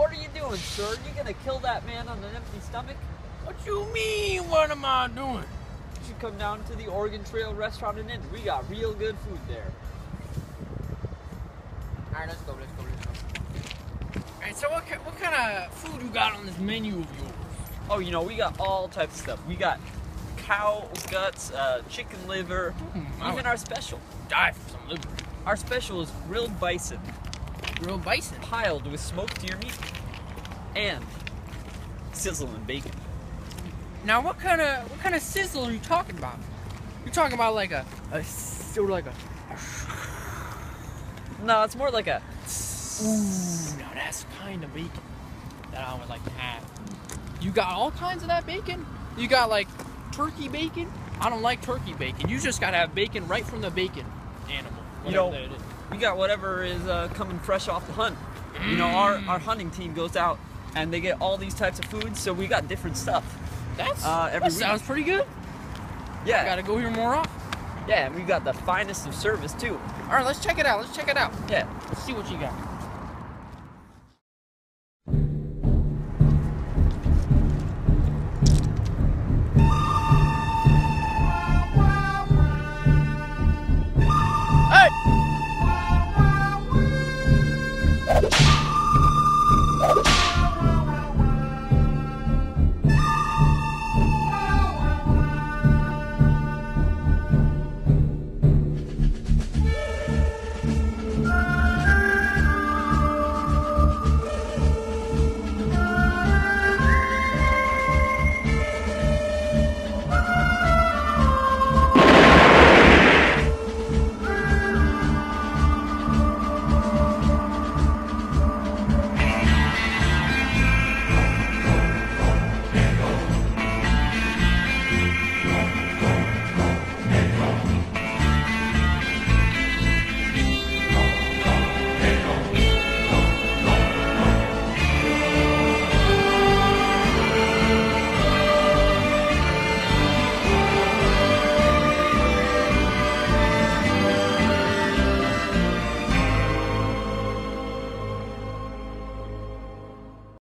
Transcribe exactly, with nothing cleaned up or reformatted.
what are you doing, sir? You gonna kill that man on an empty stomach? What you mean, what am I doing? You should come down to the Oregon Trail Restaurant and Inn. We got real good food there. Alright, let's go, let's go, let's go. Alright, so what, what kind of food you got on this menu of yours? Oh, you know, we got all types of stuff. We got cow guts, uh, chicken liver, Mm, even our special. Die for some liver. Our special is grilled bison, Grilled bison. piled with smoked deer meat, and sizzling bacon. Now, what kind of what kind of sizzle are you talking about? You're talking about like a, a sort of like a. No, it's more like a. Ooh, now that's kind of bacon that I would like to have. You got all kinds of that bacon? You got like turkey bacon? I don't like turkey bacon. You just gotta have bacon right from the bacon animal. You know, that it is. we got whatever is uh, coming fresh off the hunt. You know, our, our hunting team goes out and they get all these types of foods, so we got different stuff. That's uh, every that week. sounds pretty good. Yeah. I gotta go here more often. Yeah, and we got the finest of service too. All right, let's check it out. Let's check it out. Yeah. Let's see what you got.